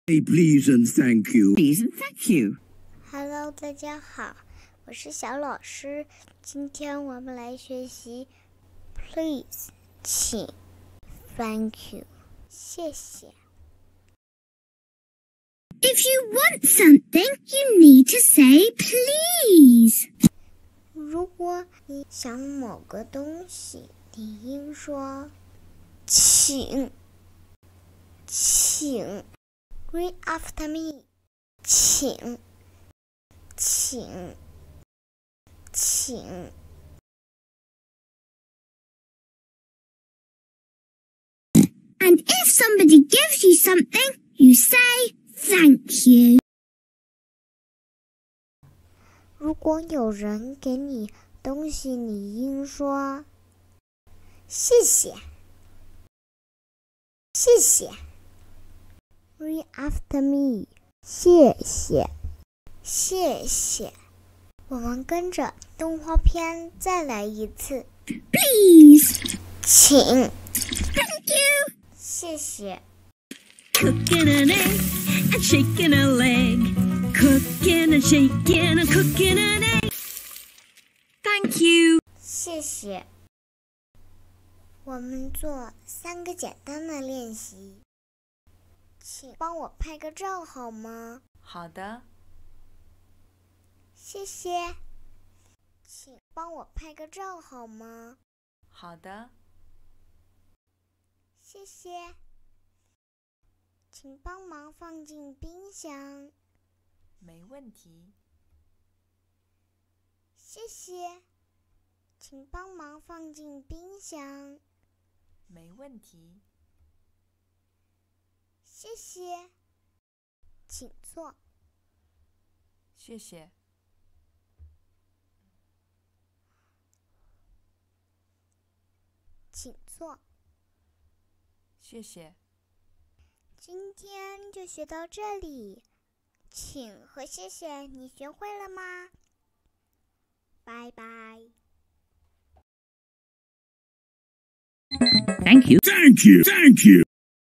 Please and thank you. Please and thank you. Hello， 大家好，我是小老师。今天我们来学习 Please， 请 Thank you， 谢谢。 If you want something, you need to say please. 如果你想某个东西，你应说请，请。Read after me， 请，请，请。 And if somebody gives you something, you say thank you. 如果有人给你东西，你应说谢谢，谢谢。Read after me， 谢谢，谢谢。我们跟着动画片再来一次。 Please， 请 thank you， 谢谢。 Cooking an egg and shaking a leg. Cooking and shaking and cooking an egg. Thank you. 谢谢。我们做3个简单的练习。请帮我拍个照好吗？ 好的。 谢谢。请帮我拍个照好吗？ 好的。 谢谢。请帮忙放进冰箱。 没问题。 谢谢。请帮忙放进冰箱。 没问题。 谢谢。请坐。 谢谢。 请坐。 谢谢。 今天就学到这里，请和谢谢你学会了吗？拜拜。 Thank you. Thank you. Thank you.